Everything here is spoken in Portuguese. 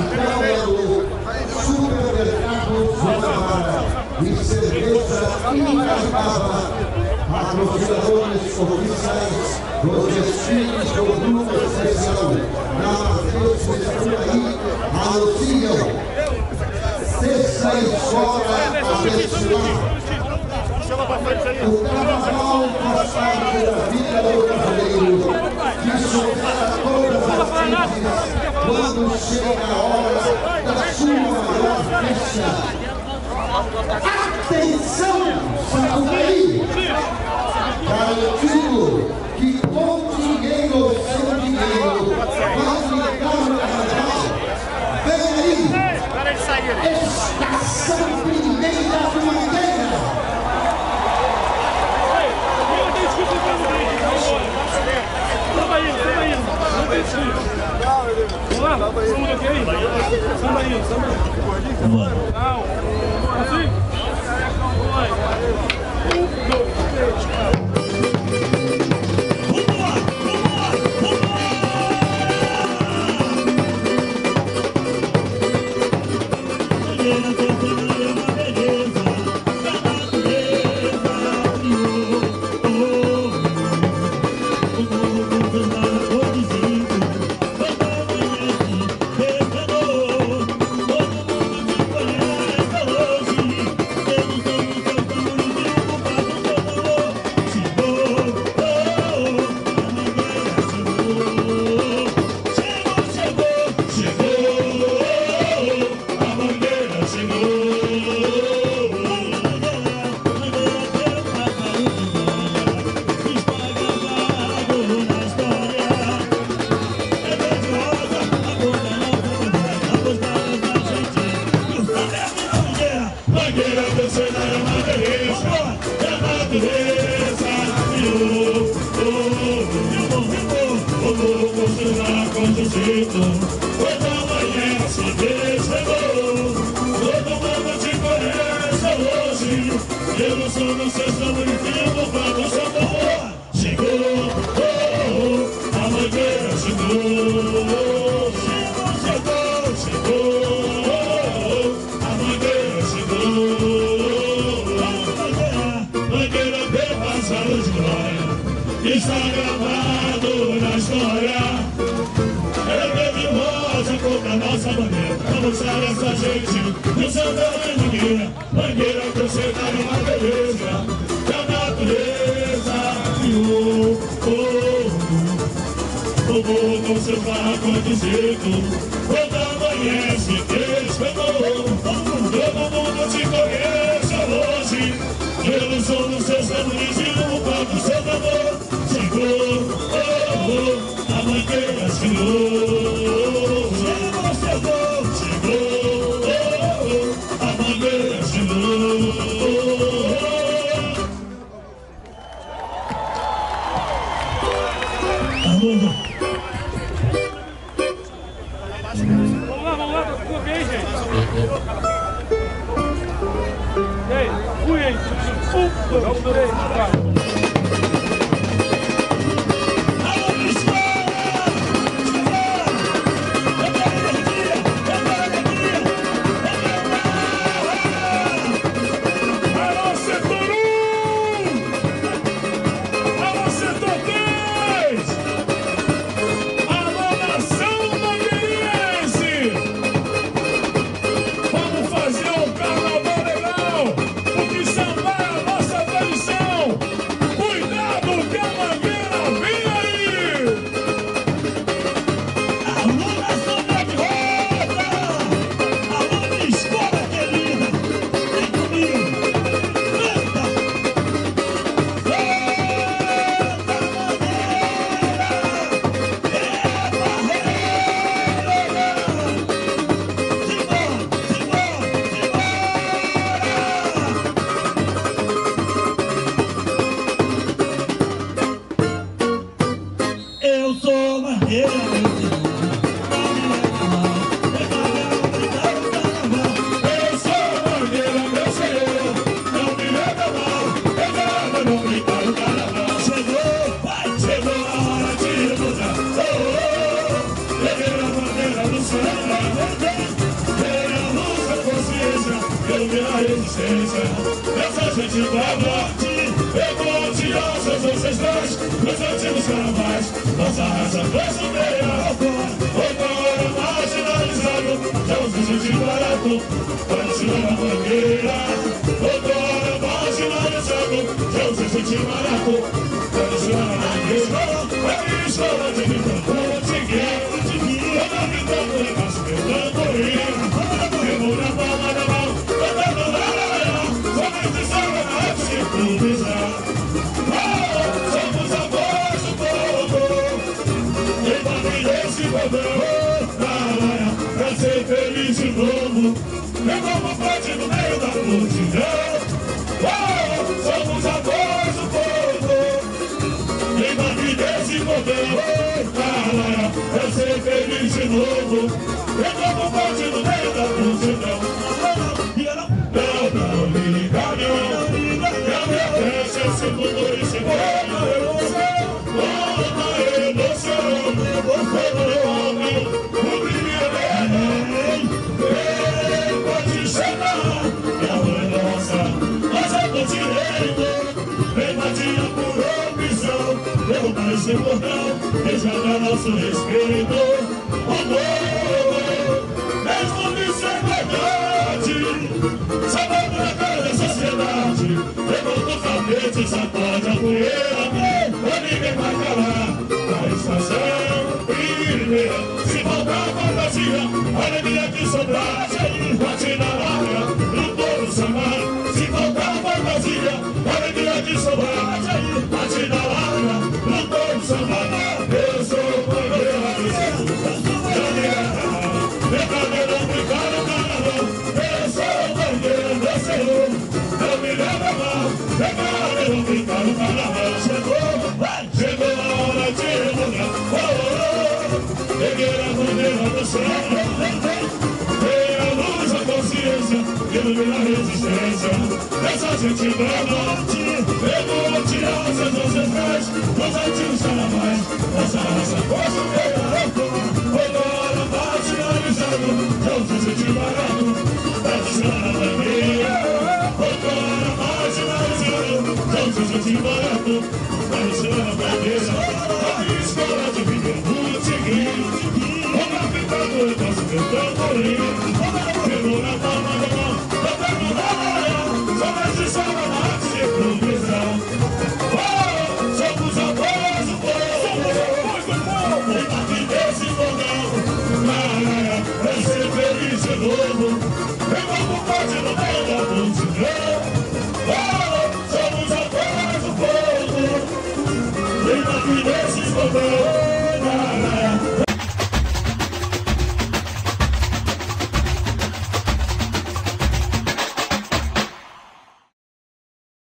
Belo, Supermercado Guanabara e cerveja Inacabada, patrocinadores oficiais dos desfiles do grupo especial na Mateus Mescuraí, anunciam sexta escola abençoada. O carnaval faz parte da vida do brasileiro, que supera todas as crises quando chega a hora da sua maior festa. Atenção, Sapucaí! Garantido que com dinheiro ou sem dinheiro vai ligar o carnaval. Vem aí! Estação Primeira do Mangueira! Está gravado na história. Ela teve rosa contra a nossa bandeira. Vamos mostrar essa gente no seu tamanho mangueira. Mangueira que eu sei dar uma beleza da natureza. E o povo com seu barraco de jeito. Quando amanhece, despertou. Todo mundo te conhece hoje. Pelo som dos seus tambores e no palco seu tambor. Chegou, a mangueira chegou. Chegou, a mangueira chegou. Vamos lá, ficou bem, gente. Ei, fui aí. 1, 2, 3, 4. Chegou a hora de mudar. Peguei a bandeira do céu. ilumina a resistência. Essa gente da morte, remonte aos seus ancestrais, os antigos carnavais, nossa raça foi superior. Outrora marginalizado, já os gente barato, parecendo a bandeira. Outrora marginalizado, já os gente barato, parecendo a bandeira. Aqui escola de vida, toda vida por negócio, meu tamborim. Pegou na palma da mão, cantando lá, somente salva na arte improvisar. Somos a voz do povo, levando esse bordão, pra ser feliz de novo. Pegou uma parte no meio da multidão. Somos a voz do povo, levando esse bordão, pra ser feliz de novo. Pegou uma parte no meio da multidão. Não liga, não me deixa esse mundo e se move. Toda emoção, todo meu homem, o brilho pode chegar. E a rua é nossa, nós é do direito. Vem batia por opção, derrubar esse bordão e jogar nosso respeito. O mesmo que sem verdade, sabendo na cara da sociedade, levanta o tapete, sacode a poeira, ou ninguém vai calar. Na estação primeira, se faltar fantasia, a alegria que sobrar, bate na larga, no povo samar. Se faltar fantasia, a alegria que sobrar, bate na larga, no povo samar. Eu sou o bandeira do brincadeira, brincar no carnaval. Eu sou o bandeira do Senhor. Não me leva mal. Brincadeira, brincar no carnaval. Chegou a hora de remunerar. Peguei a bandeira do céu. Veio a luz, a consciência, ilumina a resistência. Essa gente da morte, remonte aos seus ancestrais, nos antigos carnavais. Nossa raça foi superior. Agora marginalizado, não se sente barato, tradicional na bandeira. Agora marginalizado, não se sente barato, tradicional na bandeira. A escola de vida é multigrinho, o capitão do nosso tamborim. Pegou na palma da mão, cantando lá, somente salva na arte de improvisar. Somos a voz do povo, debate desse bordão, pra ser feliz de novo. Pegou um pote no meio da multidão. Somos a voz do povo, debate desse bordão,